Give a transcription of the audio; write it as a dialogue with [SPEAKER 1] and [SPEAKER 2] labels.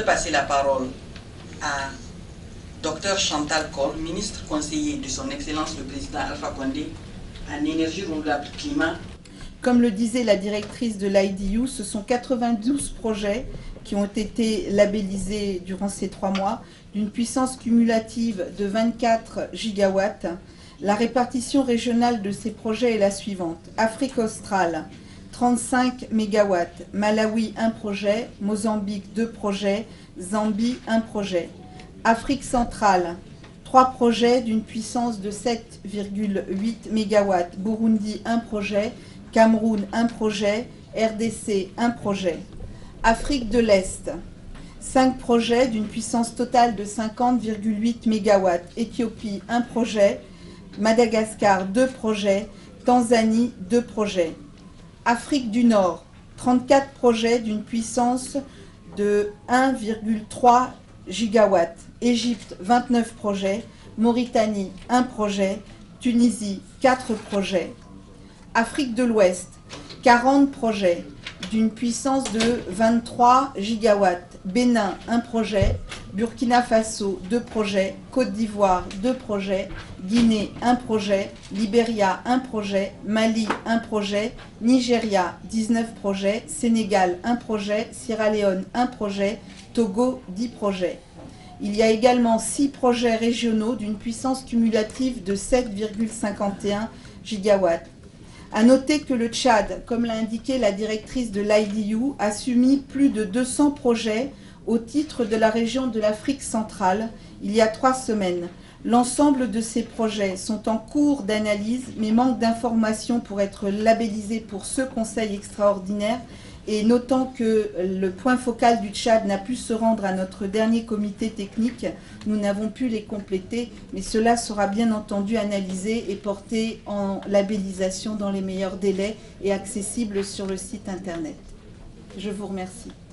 [SPEAKER 1] passer la parole à Dr Chantal Col, ministre conseiller de son Excellence le Président Alpha Condé en énergie renouvelable climat.
[SPEAKER 2] Comme le disait la directrice de l'IDU, ce sont 92 projets qui ont été labellisés durant ces 3 mois, d'une puissance cumulative de 24 gigawatts. La répartition régionale de ces projets est la suivante. Afrique australe, 35 mégawatts. Malawi, 1 projet. Mozambique, 2 projets. Zambie, 1 projet. Afrique centrale, 3 projets d'une puissance de 7,8 mégawatts. Burundi, 1 projet. Cameroun, 1 projet. RDC, 1 projet. Afrique de l'Est, 5 projets d'une puissance totale de 50,8 mégawatts. Éthiopie, 1 projet. Madagascar, 2 projets. Tanzanie, 2 projets. Afrique du Nord, 34 projets d'une puissance de 1,3 gigawatts. Égypte, 29 projets. Mauritanie, 1 projet. Tunisie, 4 projets. Afrique de l'Ouest, 40 projets d'une puissance de 23 gigawatts. Bénin, 1 projet. Burkina Faso, 2 projets. Côte d'Ivoire, 2 projets. Guinée, 1 projet. Libéria, 1 projet. Mali, 1 projet. Nigeria, 19 projets. Sénégal, 1 projet. Sierra Leone, 1 projet. Togo, 10 projets. Il y a également 6 projets régionaux d'une puissance cumulative de 7,51 gigawatts. À noter que le Tchad, comme l'a indiqué la directrice de l'IDU, a soumis plus de 200 projets au titre de la région de l'Afrique centrale il y a 3 semaines. L'ensemble de ces projets sont en cours d'analyse, mais manquent d'informations pour être labellisés pour ce Conseil extraordinaire. Et notant que le point focal du Tchad n'a pu se rendre à notre dernier comité technique, nous n'avons pu les compléter, mais cela sera bien entendu analysé et porté en labellisation dans les meilleurs délais et accessible sur le site internet. Je vous remercie.